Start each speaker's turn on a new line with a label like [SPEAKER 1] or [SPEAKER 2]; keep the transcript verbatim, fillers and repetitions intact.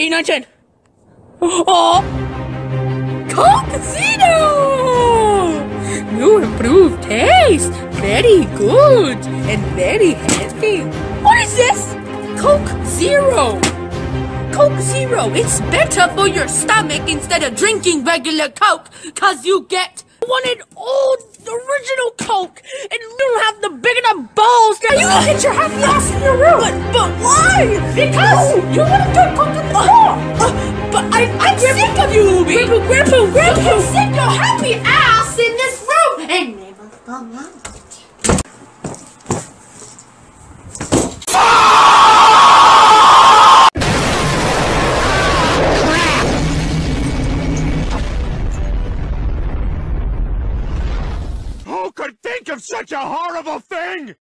[SPEAKER 1] nine, ten. Oh! Coke Zero! New improved taste. Very good and very healthy. What is this? Coke Zero. Coke Zero. It's better for your stomach instead of drinking regular Coke, cause you get one and old original Coke and you don't have the big enough balls. Now you can get your happy ass in your room. But, but why? Because you want to drink Coke on the floor. Uh, but I, I'm sick of you, Oobi. Grandpa, Grandpa, Grandpa. You can sit your happy ass in this room and never come out.
[SPEAKER 2] Who could think of such a horrible thing?